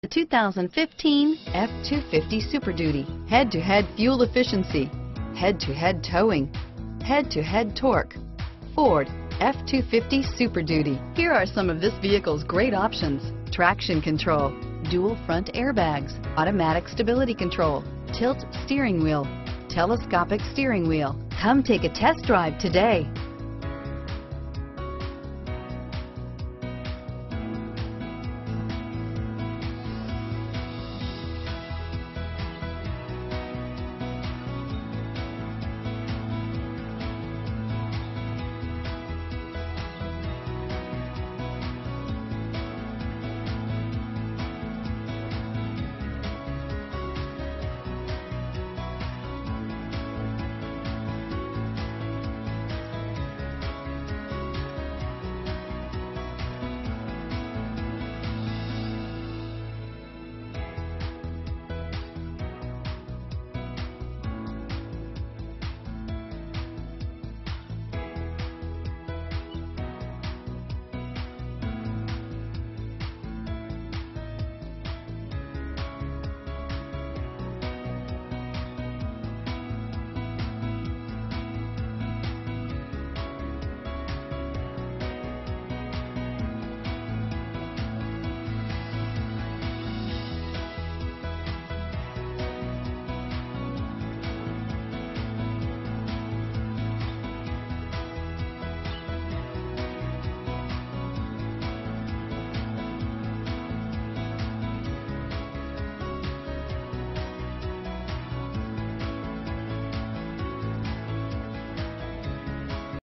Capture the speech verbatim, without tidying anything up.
The two thousand fifteen F two fifty Super Duty. Head-to-head fuel efficiency, head-to-head towing, head-to-head torque. Ford F two fifty Super Duty. Here are some of this vehicle's great options: traction control, dual front airbags, automatic stability control, tilt steering wheel, telescopic steering wheel. Come take a test drive today.